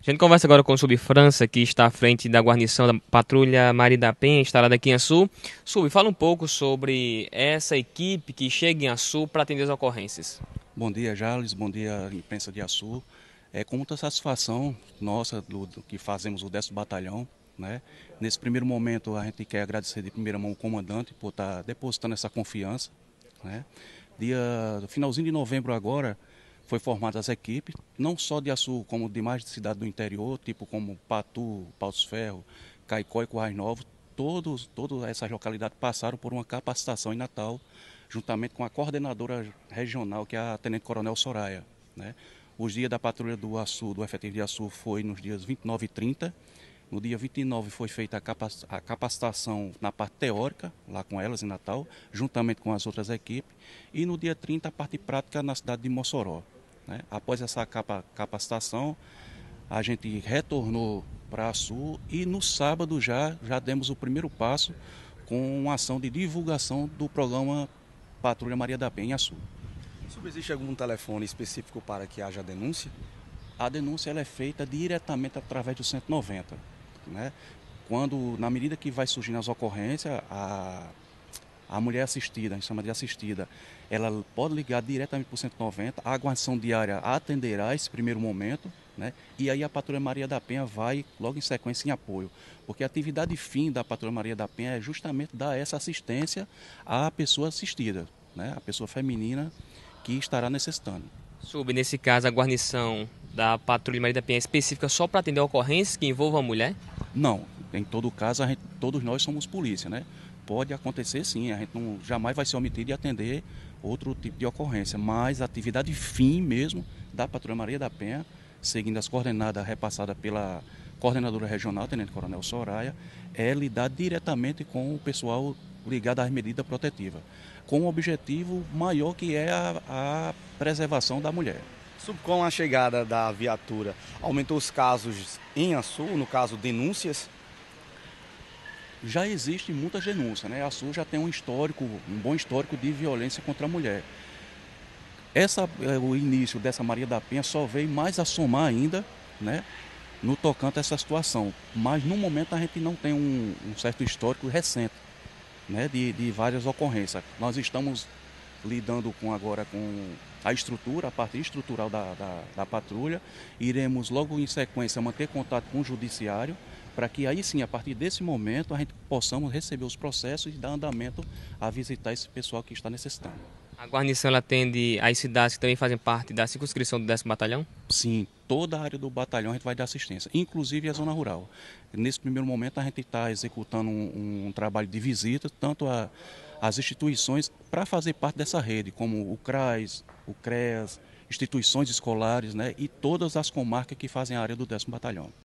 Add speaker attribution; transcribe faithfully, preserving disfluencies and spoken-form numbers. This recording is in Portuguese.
Speaker 1: A gente conversa agora com o Sub França, que está à frente da guarnição da Patrulha Maria da Penha, instalada aqui em Açu. Sub, fala um pouco sobre essa equipe que chega em Açu para atender as ocorrências.
Speaker 2: Bom dia, Jales. Bom dia, imprensa de Açu. É com muita satisfação nossa do, do que fazemos o décimo Batalhão. Né? Nesse primeiro momento, a gente quer agradecer de primeira mão o comandante por estar depositando essa confiança. Né? Dia, finalzinho de novembro agora, foi formada as equipes, não só de Açu, como de mais cidades do interior, tipo como Patu, Paus Ferro, Caicó e Currais Novos. Todos, todas essas localidades passaram por uma capacitação em Natal, juntamente com a coordenadora regional, que é a Tenente Coronel Soraya. Né? Os dias da patrulha do Açu, do efetivo de Açu, foi nos dias vinte e nove e trinta. No dia vinte e nove foi feita a capacitação na parte teórica, lá com elas em Natal, juntamente com as outras equipes. E no dia trinta a parte prática na cidade de Mossoró. Né? Após essa capa, capacitação, a gente retornou para Açu e no sábado já, já demos o primeiro passo com uma ação de divulgação do programa Patrulha Maria da Penha em Açu.
Speaker 3: Existe algum telefone específico para que haja denúncia?
Speaker 2: A denúncia ela é feita diretamente através do cento e noventa. Né? Quando, na medida que vai surgindo as ocorrências, a, a mulher assistida, a gente chama de assistida, ela pode ligar diretamente para o cento e noventa, a guarnição diária atenderá esse primeiro momento, né? E aí a Patrulha Maria da Penha vai logo em sequência em apoio, porque a atividade fim da Patrulha Maria da Penha é justamente dar essa assistência à pessoa assistida, né? A pessoa feminina que estará necessitando.
Speaker 1: Sub, nesse caso, a guarnição da Patrulha Maria da Penha é específica só para atender ocorrências que envolvam a mulher?
Speaker 2: Não, em todo caso, a gente, todos nós somos polícia, né? Pode acontecer sim, a gente não, jamais vai se omitir de atender outro tipo de ocorrência, mas a atividade fim mesmo da Patrulha Maria da Penha, seguindo as coordenadas repassadas pela coordenadora regional, Tenente Coronel Soraya, é lidar diretamente com o pessoal ligado às medidas protetivas, com um objetivo maior que é a, a preservação da mulher.
Speaker 3: Com a chegada da viatura, aumentou os casos em Açu, no caso denúncias?
Speaker 2: Já existe muitas denúncias, né? A Açu já tem um histórico, um bom histórico de violência contra a mulher. Essa, o início dessa Maria da Penha só veio mais a somar ainda, né? No tocante a essa situação. Mas no momento a gente não tem um, um certo histórico recente, né? De, de várias ocorrências. Nós estamos lidando com agora com a estrutura, a parte estrutural da, da, da patrulha. Iremos logo em sequência manter contato com o judiciário, para que aí sim, a partir desse momento, a gente possamos receber os processos e dar andamento a visitar esse pessoal que está necessitando.
Speaker 1: A guarnição ela atende as cidades que também fazem parte da circunscrição do décimo Batalhão?
Speaker 2: Sim, toda a área do batalhão a gente vai dar assistência, inclusive a zona rural. Nesse primeiro momento a gente está executando um, um trabalho de visita, tanto a, as instituições para fazer parte dessa rede, como o CRAS, o CREAS, instituições escolares, né, e todas as comarcas que fazem a área do décimo Batalhão.